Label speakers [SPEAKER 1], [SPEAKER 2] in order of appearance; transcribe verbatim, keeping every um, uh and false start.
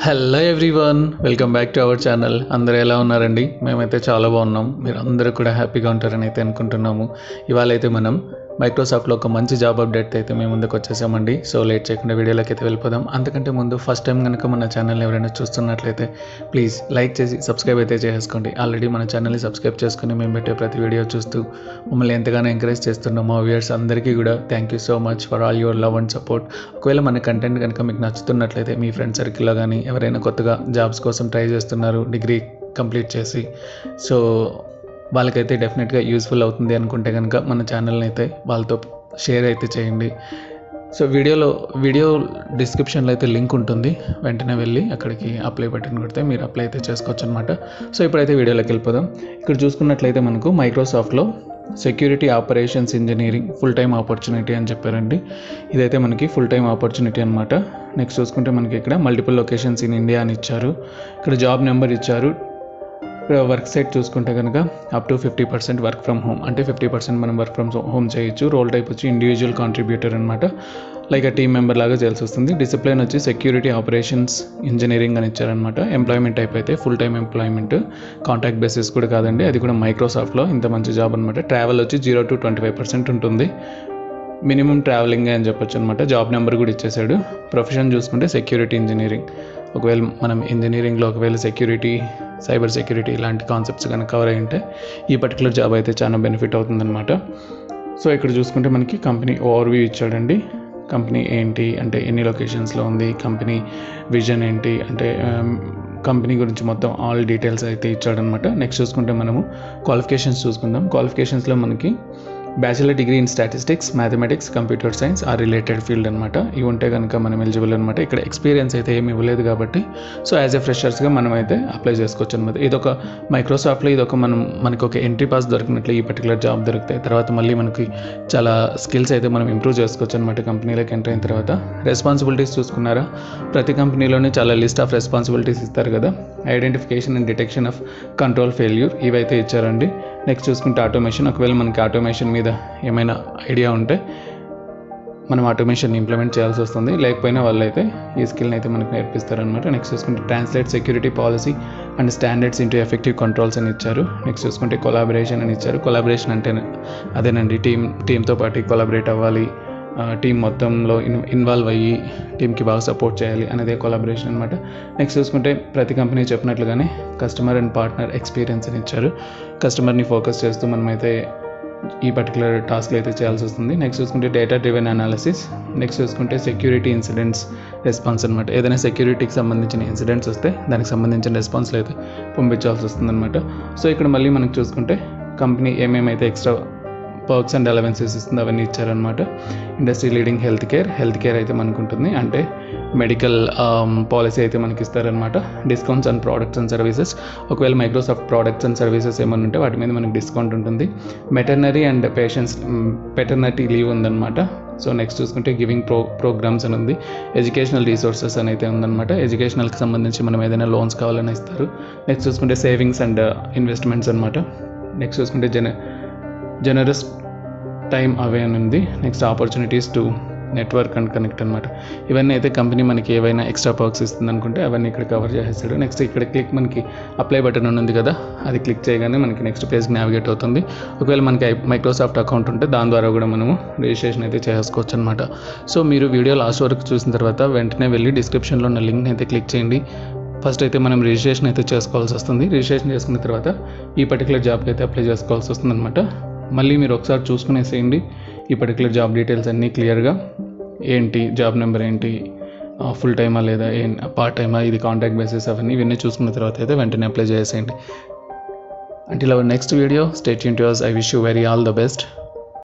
[SPEAKER 1] Hello everyone, welcome back to our channel. అందరూ ఎలా ఉన్నారండి? మేమైతే చాలా బాగున్నాం. మీరు అందరూ కూడా హ్యాపీగా ఉంటారని అయితే అనుకుంటున్నాము. ఇవాళ అయితే మనం మైక్రోసాఫ్ట్లో ఒక మంచి జాబ్ అప్డేట్ అయితే మేము ముందుకు వచ్చేసామండి. సో లేట్ చేయకుండా వీడియోలోకి అయితే వెళ్ళిపోదాం. అంతకంటే ముందు ఫస్ట్ టైం కనుక మన ఛానల్ ఎవరైనా చూస్తున్నట్లయితే ప్లీజ్ లైక్ చేసి సబ్స్క్రైబ్ అయితే చేసుకోండి. ఆల్రెడీ మన ఛానల్ని సబ్స్క్రైబ్ చేసుకుని మేము పెట్టే ప్రతి వీడియో చూస్తూ మమ్మల్ని ఎంతగానో ఎంకరేజ్ చేస్తున్నాం మా వ్యూయర్స్ అందరికీ కూడా thank you so much for all your love and support. ఒకవేళ మన కంటెంట్ కనుక మీకు నచ్చుతున్నట్లయితే మీ ఫ్రెండ్ సర్కిల్లో కానీ ఎవరైనా కొత్తగా జాబ్స్ కోసం ట్రై చేస్తున్నారు డిగ్రీ కంప్లీట్ చేసి, సో వాళ్ళకైతే డెఫినెట్గా యూస్ఫుల్ అవుతుంది అనుకుంటే కనుక మన ఛానల్ని అయితే వాళ్ళతో షేర్ అయితే చేయండి. సో వీడియోలో వీడియో డిస్క్రిప్షన్లో అయితే లింక్ ఉంటుంది, వెంటనే వెళ్ళి అక్కడికి అప్లై బటన్ కొడితే మీరు అప్లై అయితే చేసుకోవచ్చు అనమాట. సో ఇప్పుడైతే వీడియోలోకి వెళ్ళిపోదాం. ఇక్కడ చూసుకున్నట్లయితే మనకు మైక్రోసాఫ్ట్లో security operations engineering full time opportunity అని చెప్పారండి. ఇదైతే మనకి ఫుల్ టైం ఆపర్చునిటీ అనమాట. నెక్స్ట్ చూసుకుంటే మనకి ఇక్కడ మల్టిపుల్ లొకేషన్స్ ఇన్ ఇండియా అని ఇచ్చారు. ఇక్కడ జాబ్ నెంబర్ ఇచ్చారు. ఇక్కడ వర్క్ సైట్ చూసుకుంటే కనుక up to fifty percent work from home, అంటే ఫిఫ్టీ పర్సెంట్ మనం వర్క్ ఫ్రమ్ హోమ్ చేయొచ్చు. రోల్ టైప్ వచ్చి ఇండివిజువల్ కాంట్రిబ్యూటర్ అనమాట, లైక్ ఆ టీమ్ మెంబర్ లాగా చేయాల్సి వస్తుంది. డిసిప్లిన్ వచ్చి సెక్యూరిటీ ఆపరేషన్స్ ఇంజనీరింగ్ అని ఇచ్చారనమాట. ఎంప్లాయ్మెంట్ టైప్ అయితే full time employment, contract basis కూడా కాదండి, అది కూడా మైక్రోసాఫ్ట్లో ఇంత మంచి జాబ్ అనమాట. ట్రావెల్ వచ్చి zero to twenty five percent ఉంటుంది. మినిమం ట్రావెలింగ్ అని చెప్పొచ్చు అనమాట. జాబ్ నెంబర్ కూడా ఇచ్చేసాడు. ప్రొఫెషన్ చూసుకుంటే సెక్యూరిటీ ఇంజనీరింగ్. ఒకవేళ మనం ఇంజనీరింగ్లో ఒకవేళ సెక్యూరిటీ, సైబర్ సెక్యూరిటీ ఇలాంటి కాన్సెప్ట్స్ కనుక కవర్ అయి ఉంటే ఈ పర్టికులర్ జాబ్ అయితే చాలా బెనిఫిట్ అవుతుందన్నమాట. సో ఇక్కడ చూసుకుంటే మనకి కంపెనీ ఓవర్వ్యూ ఇచ్చాడండి. కంపెనీ ఏంటి అంటే ఎన్ని లొకేషన్స్లో ఉంది, కంపెనీ విజన్ ఏంటి అంటే కంపెనీ గురించి మొత్తం ఆల్ డీటెయిల్స్ అయితే ఇచ్చాడనమాట. నెక్స్ట్ చూసుకుంటే మనము క్వాలిఫికేషన్స్ చూసుకుందాం. క్వాలిఫికేషన్స్లో మనకి bachelor degree in statistics, mathematics, computer science or related field అనమాట. ఇవి ఉంటే కనుక మనం ఎలిజిబుల్ అనమాట. ఇక్కడ ఎక్స్పీరియన్స్ అయితే ఏమి ఇవ్వలేదు కాబట్టి సో యాజ్ ఎ ఫ్రెషర్స్గా మనం అయితే అప్లై చేసుకోవచ్చు అనమాట. ఇదొక మైక్రోసాఫ్ట్లో ఇదొక మనం మనకు ఒక ఎంట్రీ పాస్ దొరికినట్లు ఈ పర్టికులర్ జాబ్ దొరుకుతాయి. తర్వాత మళ్ళీ మనకి చాలా స్కిల్స్ అయితే మనం ఇంప్రూవ్ చేసుకోవచ్చు అనమాట కంపెనీలోకి ఎంటర్ అయిన తర్వాత. రెస్పాన్సిబిలిటీస్ చూసుకున్నారా, ప్రతి కంపెనీలోనే చాలా లిస్ట్ ఆఫ్ రెస్పాన్సిబిలిటీస్ ఇస్తారు కదా. Identification and detection of control failure ఇవైతే ఇచ్చారండి. నెక్స్ట్ చూసుకుంటే ఆటోమేషన్. ఒకవేళ మనకి ఆటోమేషన్ మీద ఏమైనా ఐడియా ఉంటే మనం ఆటోమేషన్ ఇంప్లిమెంట్ చేయాల్సి వస్తుంది, లేకపోయినా వాళ్ళు అయితే ఈ స్కిల్ని అయితే మనకు నేర్పిస్తారనమాట. నెక్స్ట్ చూసుకుంటే translate security policy and standards into effective controls అని ఇచ్చారు. నెక్స్ట్ చూసుకుంటే కొలాబరేషన్ అని ఇచ్చారు. కొలాబరేషన్ అంటే అదేనండి, టీమ్ టీంతో పాటు కొలాబరేట్ అవ్వాలి, టీం మొత్తంలో ఇన్ ఇన్వాల్వ్ అయ్యి టీంకి బాగా సపోర్ట్ చేయాలి అనేదే కొలాబరేషన్ అనమాట. నెక్స్ట్ చూసుకుంటే ప్రతి కంపెనీ చెప్పినట్లుగానే కస్టమర్ అండ్ పార్ట్నర్ ఎక్స్పీరియన్స్ అని ఇచ్చారు. కస్టమర్ని ఫోకస్ చేస్తూ మనమైతే ఈ పర్టికులర్ టాస్క్లు అయితే చేయాల్సి వస్తుంది. నెక్స్ట్ చూసుకుంటే డేటా డ్రివెన్ అనాలిసిస్. నెక్స్ట్ చూసుకుంటే సెక్యూరిటీ ఇన్సిడెంట్స్ రెస్పాన్స్ అనమాట. ఏదైనా సెక్యూరిటీకి సంబంధించిన ఇన్సిడెంట్స్ వస్తే దానికి సంబంధించిన రెస్పాన్స్లు అయితే పంపించాల్సి వస్తుంది అనమాట. సో ఇక్కడ మళ్ళీ మనకు చూసుకుంటే కంపెనీ ఏమేమైతే ఎక్స్ట్రా పర్క్స్ అండ్ అలవెన్సెస్ ఇస్తుంది అవన్నీ ఇచ్చారనమాట. Industry leading health care, health care అయితే మనకు ఉంటుంది, అంటే మెడికల్ పాలసీ అయితే మనకి ఇస్తారనమాట. Discounts and products and services. ఒకవేళ మైక్రోసాఫ్ట్ ప్రోడక్ట్స్ అండ్ సర్వీసెస్ ఏమైనా ఉంటే వాటి మీద మనకి డిస్కౌంట్ ఉంటుంది. Maternity and patients paternity leave ఉందన్నమాట. సో నెక్స్ట్ చూసుకుంటే గివింగ్ ప్రో ప్రోగ్రామ్స్ అని ఉంది. ఎడ్యుకేషనల్ రీసోర్సెస్ అని అయితే ఉందన్నమాట. ఎడ్యుకేషనల్కి సంబంధించి మనం ఏదైనా లోన్స్ కావాలని ఇస్తారు. నెక్స్ట్ చూసుకుంటే సేవింగ్స్ అండ్ ఇన్వెస్ట్మెంట్స్ అనమాట. నెక్స్ట్ చూసుకుంటే జన జనరస్ టైమ్ అవే అని ఉంది. Next opportunities to network and connect అనమాట. ఇవన్నీ అయితే కంపెనీ మనకి ఏవైనా ఎక్స్ట్రా పర్క్స్ ఇస్తుంది అనుకుంటే అవన్నీ ఇక్కడ కవర్ చేసేస్తాడు. నెక్స్ట్ ఇక్కడ క్లిక్ మనకి అప్లై బటన్ ఉంది కదా, అది క్లిక్ చేయగానే మనకి నెక్స్ట్ పేజ్కి నావిగేట్ అవుతుంది. ఒకవేళ మనకి మైక్రోసాఫ్ట్ అకౌంట్ ఉంటే దాని ద్వారా కూడా మనము రిజిస్ట్రేషన్ అయితే చేసుకోవచ్చు అనమాట. సో మీరు వీడియో లాస్ట్ వరకు చూసిన తర్వాత వెంటనే వెళ్ళి డిస్క్రిప్షన్లో ఉన్న లింక్ని అయితే క్లిక్ చేయండి. ఫస్ట్ అయితే మనం రిజిస్ట్రేషన్ అయితే చేసుకోవాల్సి వస్తుంది. రిజిస్ట్రేషన్ చేసుకున్న తర్వాత ఈ పర్టికులర్ జాబ్కి అయితే అప్లై చేసుకోవాల్సి వస్తుంది అనమాట. మళ్ళీ మీరు ఒకసారి చూసుకునేసేయండి ఈ పర్టికులర్ జాబ్ డీటెయిల్స్ అన్నీ క్లియర్గా, ఏంటి జాబ్ నెంబర్ ఏంటి, ఫుల్ టైమా లేదా ఏ పార్ట్ టైమా, ఇది కాంట్రాక్ట్ బేసిస్, అవన్నీ ఇవన్నీ చూసుకున్న తర్వాత అయితే వెంటనే అప్లై చేసేయండి. Until our next video, stay tuned to us. I wish you very all the best.